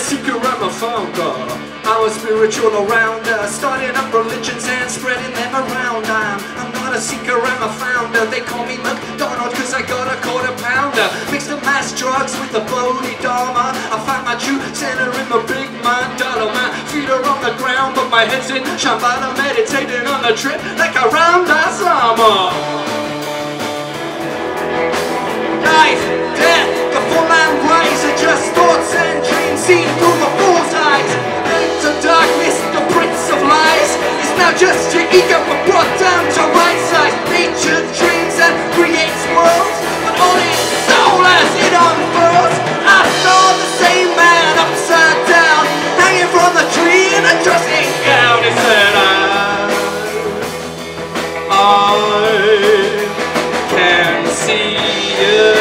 seeker, I'm a founder. I'm a spiritual arounder, starting up religions and spreading them around. I'm not a seeker, I'm a founder. They call me McDonald cause I got a quarter pounder. Mix the mass drugs with the Bodhidharma. I find my true center in the big mandala. My feet are on the ground but my head's in Shambhala, meditating on the trip like a Ramdas Lama. Life, death, the full and rise are just thoughts and dreams seen through the fool's eyes. Into darkness, the prince of lies is now just your ego but brought down to right size. Nature dreams and creates worlds, but only soul as it unfurls. I saw the same man upside down, hanging from the tree in a dressing gown. He said, I can see you.